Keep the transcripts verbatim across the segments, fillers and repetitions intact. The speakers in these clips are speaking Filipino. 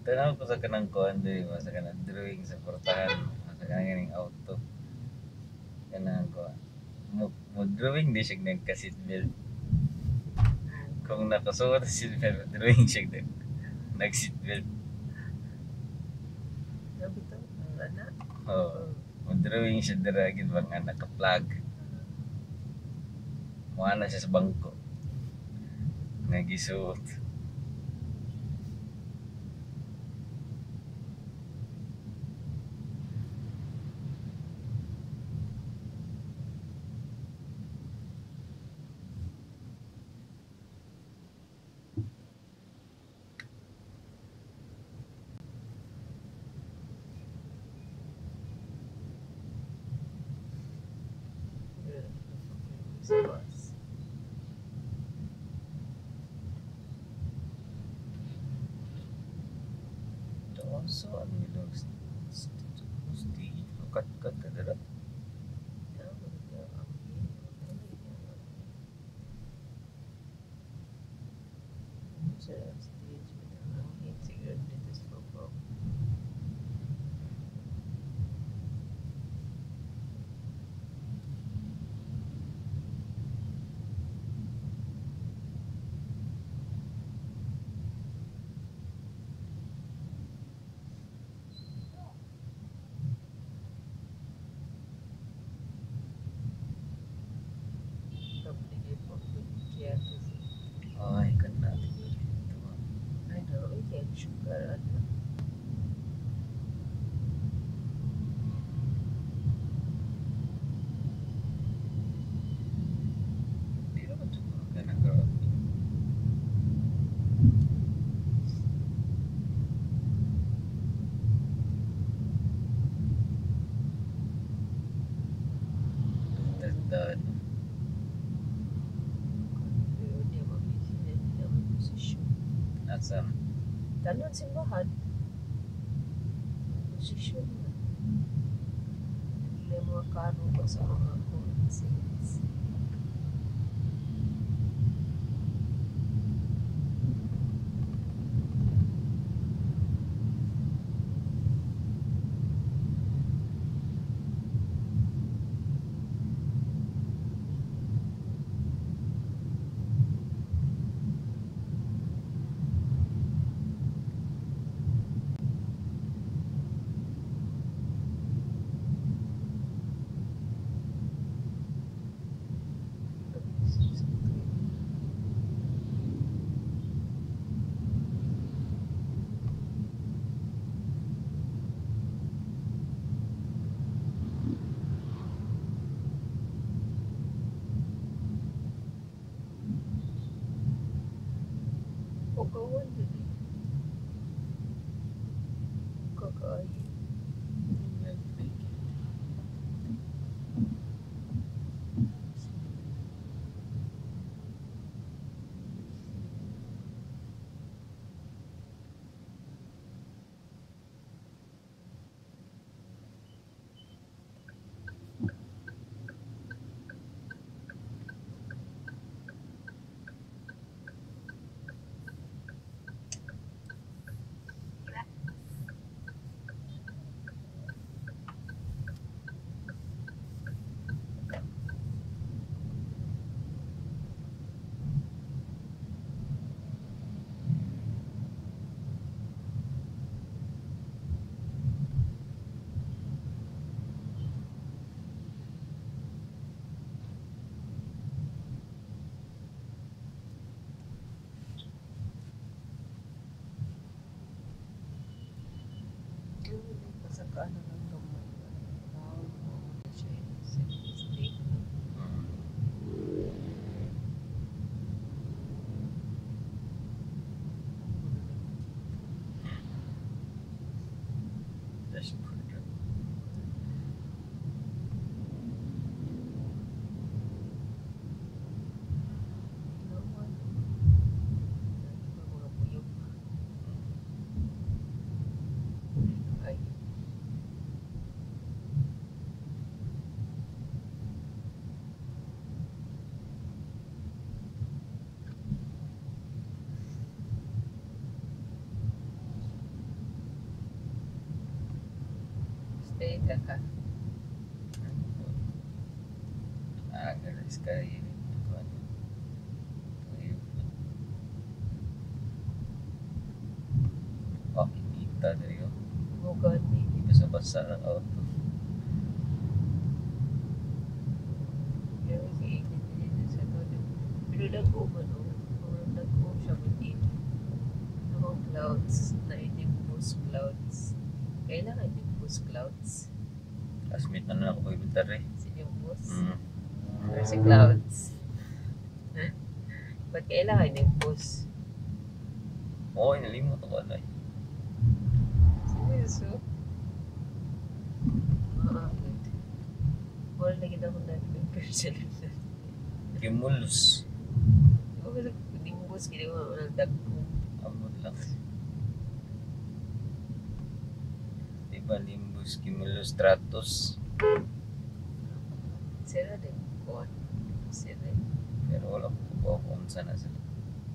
Tanaw ko sa kanang kuan diri ba sa kanang drawing sa portahan sa kanang ganing auto kanang kuan mo, mo drawing di siya nagka seatbelt kung nakasuot sa seatbelt drawing siya nag nag seatbelt Nabitaw ang anak. oh mo drawing siya dira gid ba nga naka-plug mo ana siya sa bangko nga gisuot. Sa bus. So ano nila stage kat-kat ka dira Sa stage ang hit siguro dito sa baba. Kapag po kaya ay kana ay no, kaya sugar ano. di naman to kanang karon tandaan Pero di mabisi na di naman posisyon. asam Tanon simbahan. Posisyon na. May mga kano ba sa mga consents. Pagkawan din eh. Kakaayi. Pasaka na ng gamay. Tawag mo na siya yung steak. dashboard Naman. Mga buyog. Ay. Data ka. Ah, guys, kaya kuan. Oh, kita dari yo. Bukan ni. Basa-basa ng auto. Pero kainit din sa todo. Pero nag-o man o. Or nag-o siya mag-in. Ang clouds na inimbus clouds. Kailangan inimbus clouds. Asmit na na ako ibitar eh. Si inimbus. Mm. Or si clouds. Ba't kailangan inimbus? Oo, oh, inalimot ako ano eh. Seryoso? Ah, good. Wala na kita kung nag-compare sa lunan. Cumulus. Diba kasi inimbus, kaya mo walang dagko. Amot lang. Diba, nimbus, cumulus, stratus. Sira din ko. Sira. Pero wala ko po kung saan na sila.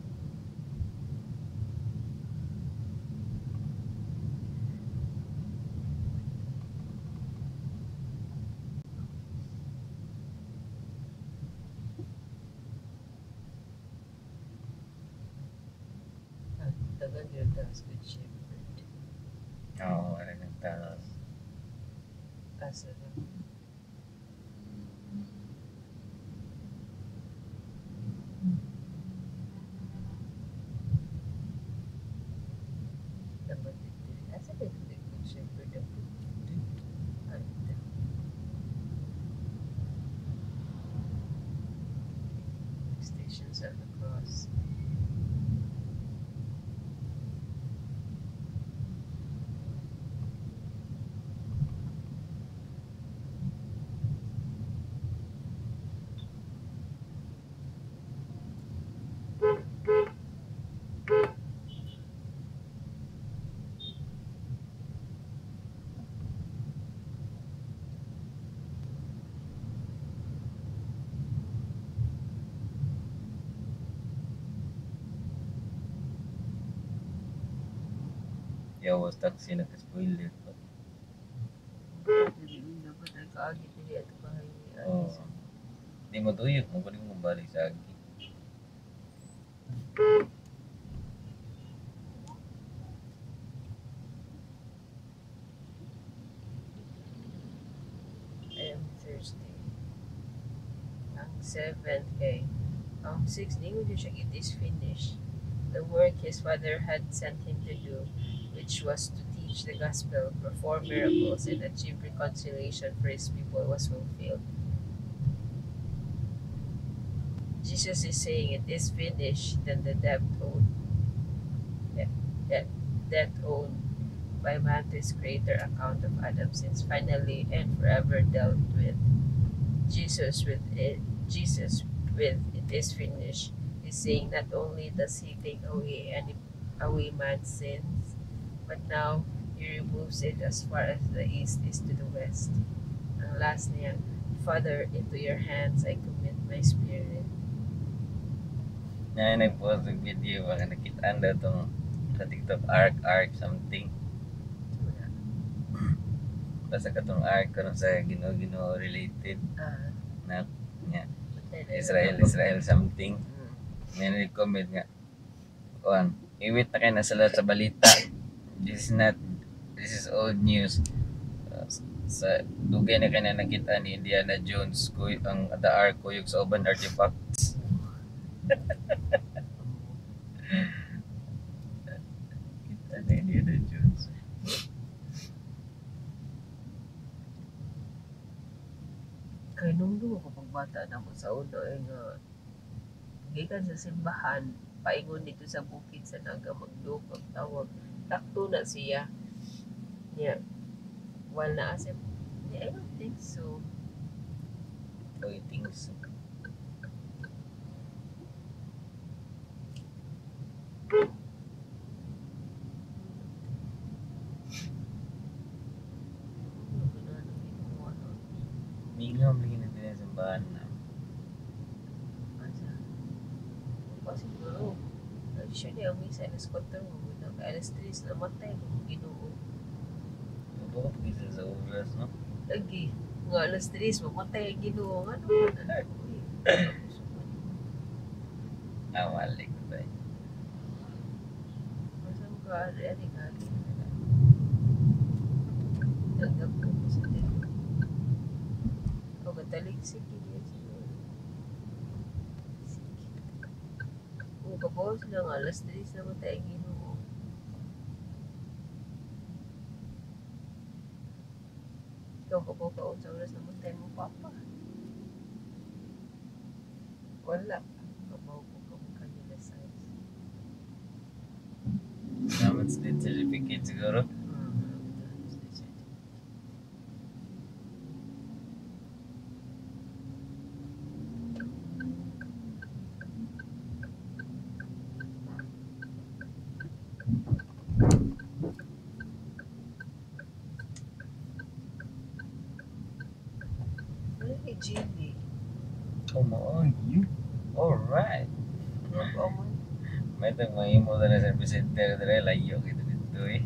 Ah, tagal yun tapos good shepherd. Oo, wala nang tao. Kaso lang. Dapat dito. Asa din ito yung good shepherd ang dito? Ah, ito. Stations on the cross. Yawas taxi naka-spoiler pa. Dapat ay kaagit nila ito bahay ni Oo. Alisa. Di mo tuyok, mo pwede mo balik sa agi. I am thirsty. Ang seventh kay ang sixth, di ko din siya it is finished. The work his father had sent him to do, which was to teach the gospel, perform miracles, and achieve reconciliation for his people, was fulfilled. Jesus is saying it is finished, then the debt owed, debt, debt, debt owed by man to his creator account of Adam since finally and forever dealt with. Jesus with it, Jesus with it is finished is saying not only does he take away any away man's sins, but now he removes it as far as the east is to the west. Ang last niya, Father, into your hands I commit my spirit. Na nag-post ng video, baka nakitaan daw itong sa TikTok, arc, arc, something. Wala. Basta ka itong arc, kung sa Ginoo-Ginoo related Ah, na nga, patay na Israel, yun. Israel something. Mm. May nag-comment nga, kuhan, iwit na kayo na sa lahat sa balita. This is not, this is old news. Uh, sa dugay na kayo na nakita ni Indiana Jones, kuy, ang the ark, kuyog sa uban artifacts. Kita na Indiana Jones. Kay nung dugo ko pagbata na mo sa uno ay nga gikan sa simbahan paingon dito sa bukid sa naga magduog ang tawag takto na siya niya wala asem I don't think so. I think so. Mingam lagi na din sa bahan na. Asa? O siguro, siya niya ang misa alas kwatro mo na alas tres na matay mo ginoo. ko, isa sa oras, no? Lagi. Nga alas tres, mamatay ang ginoo. Ano man na? Uy, tapos man. Ah, mali ko tayo. Masam ka, ari-ari ka. Dagdag ko pa sa din. O, kataligsik. Sige, siguro. Sige. Kung kabawas lang, alas tres na matay ang ginoo. Ikaw kabaw sa oras na matay mo, papa. Wala. Kabaw ko ka mo kanila size. Salamat sa death certificate siguro. Really, Jimmy. Come on, you. Alright. Yan pa man. May itong mga imo na sa service center dere layo gitu dito eh.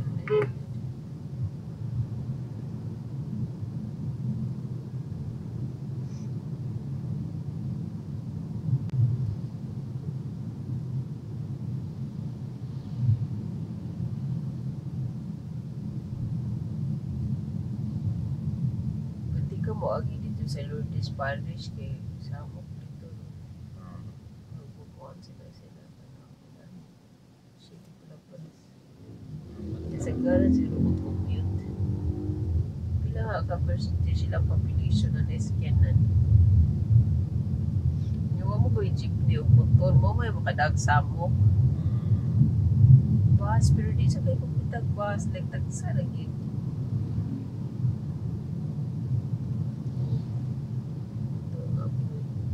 Pati ka mo agi dito sa Lourdes Parish kay samok dito. No? Hmm. Magbubuan sila sila. Sige ko lang pa. Kasi gara sila mag-compute. Pila nga ka percentage silang population na na-scan na. Yung mo ko yung jeepney o motor mo, may makadagsa mo. Bus, pero di sa kayo pupunta bus, like tagsa lagi. Ito nga po.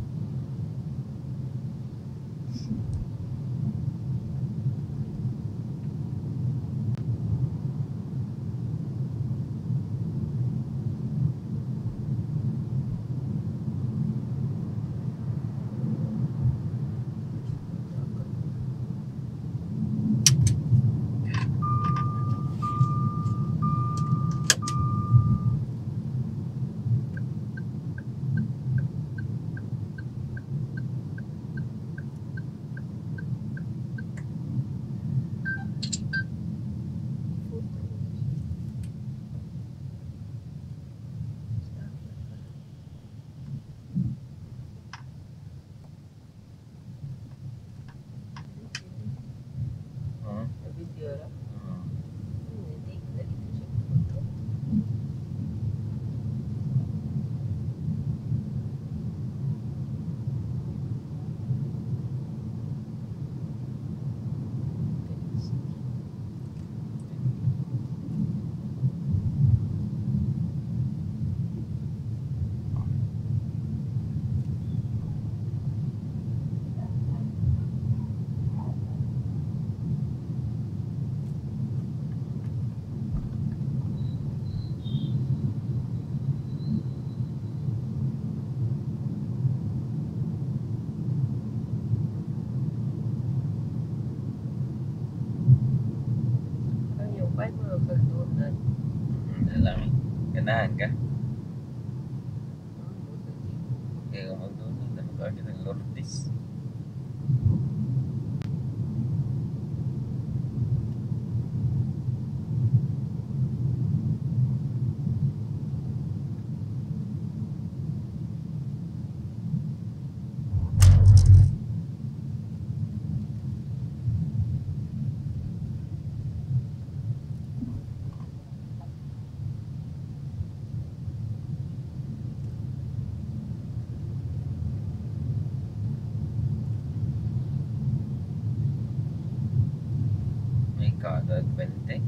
Hmm. Video lang. Hmm. Hindi ko na dito siya pupunta. Ano, paano mga kaldunan? Hmm. Alam eh. Ganahan ka? Kaya kung magdoon na magkakit ng Lourdes. May kada twenty.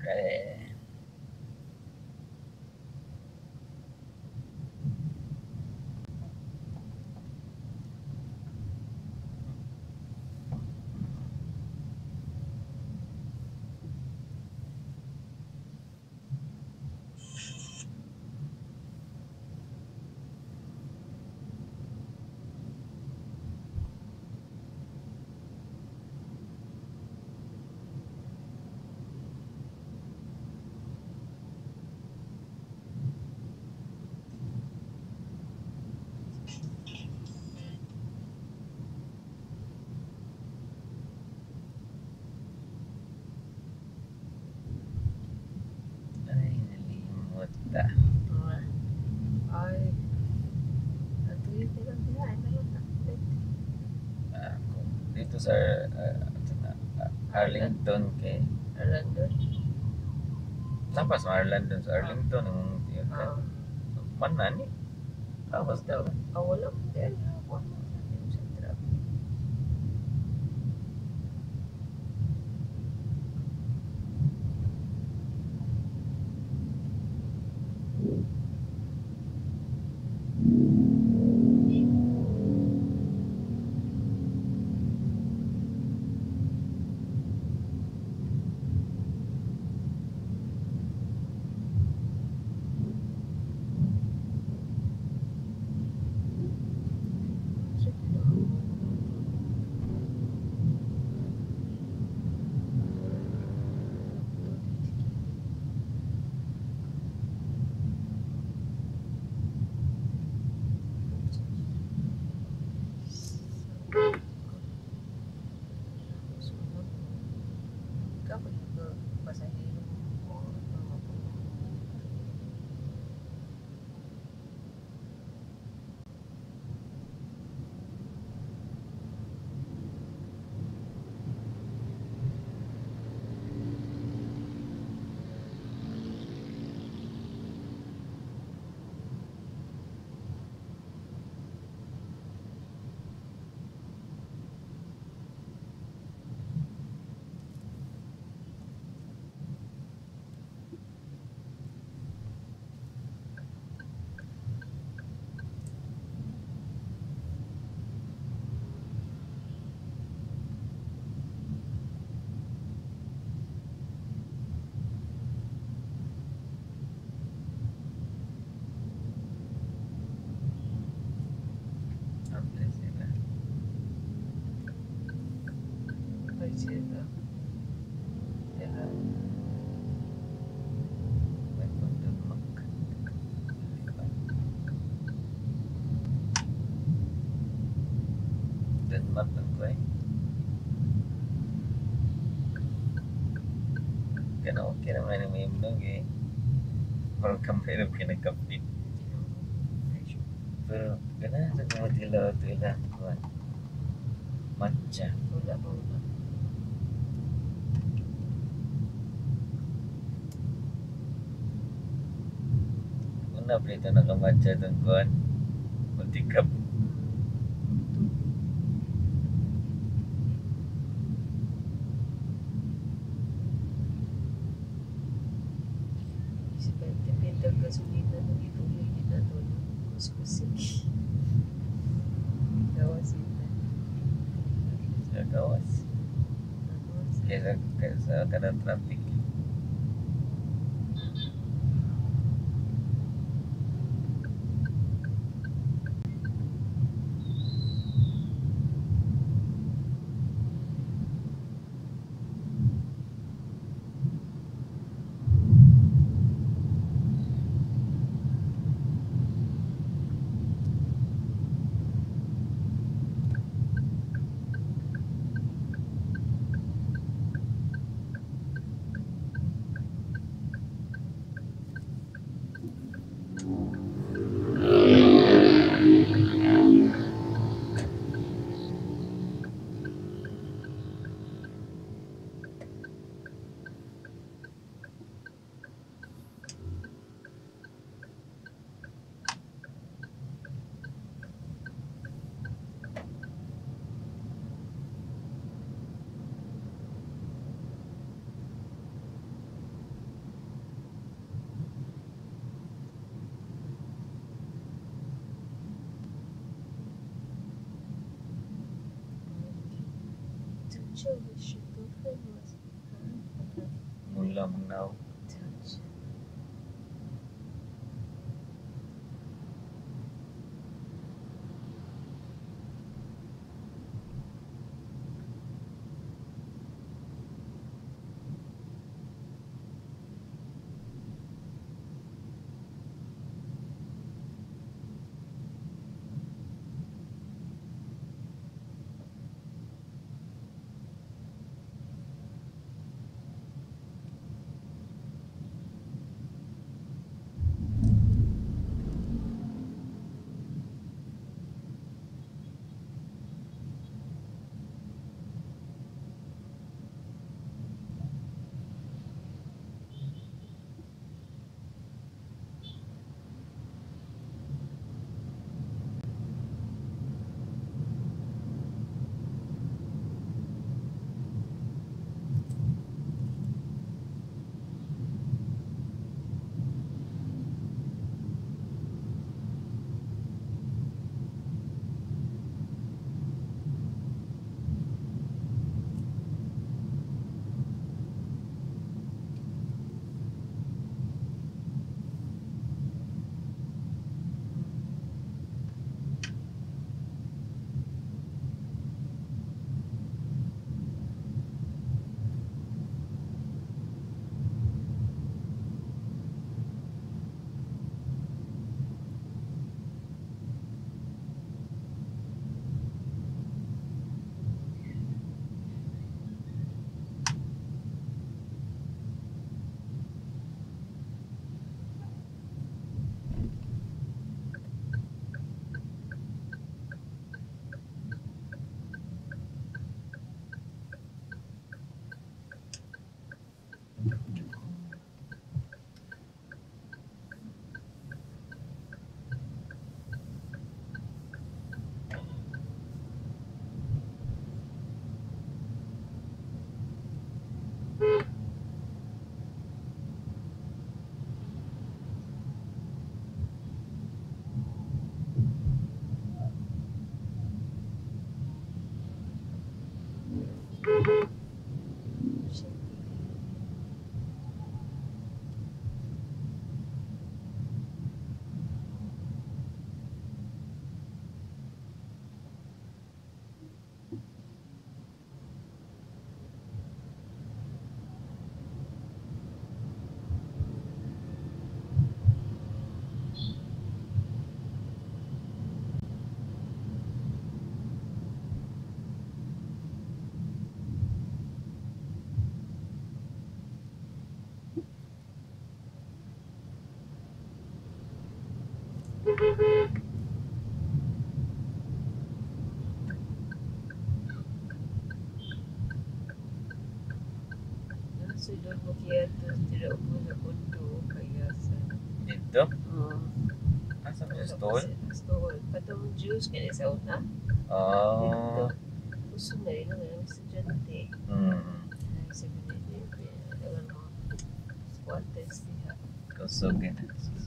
Eh, ay, nalimot ta. Ah, ay, natuloy ko lang biyahe. Meron na. Ah, kung dito sa ah, ito na, ah, Arlington kay Arlandon. tapos sa Arlington sa Arlington yung yun ka. Ah, Man na ni. Tapos daw. ah, wala mo dahil ako mo sa traffic. Kapag pasahero mo mga Apply sila. ay sila. Kaya May pagdamak. Denmark lang ko eh. Kaya okay naman yung may mnog eh. Parang kamera pinagkapit. Pero gana sa kumatila ito ilang kuwan. Matcha. wala mo na. Una plito nakamatcha itong kuwan. Multikap. Si Bente Bente gasolina nang ituloy kita doon. Kuskusik. Gawa sila. Sa gawas. Kaysa, kaysa kanang traffic. Rachel wish her girlfriend was with her. Mula mangnaw. Touch. Sunod mo kaya ito, tira ko na kundo, kaya sa... Dito? Oo. Asa ba sa stall? Stall. Patong juice, kaya sa una. Oh. Gusto na rin ang estudyante. Hmm. Ay, sabi na yun, alam mo, squatters niya. Kusog yan.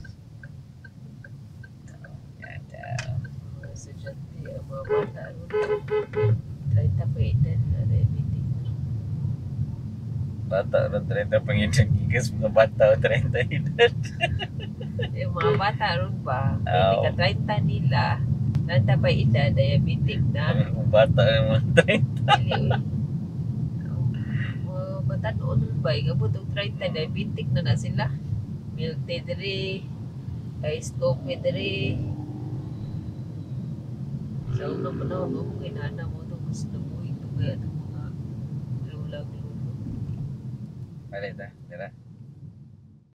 Yata. Mga estudyante, ang mga bata, ano na, treinta pa edad na diabetic na. Bata ron treinta panginang gigas mga bata o treinta edad. Yung mga bata ron ba, Oo. hindi ka treinta nila, treinta pa edad, diabetic na. Mga bata ng mga treinta. Dili, uy. Mga bata noon ba, ikabot og treinta, diabetic na na sila. Milk tea diri, ice coffee diri. Sa unang panahon, mo kinana mo ito, mas nabuhay ito kaya ng mga lulag-lulag. Alita, dira.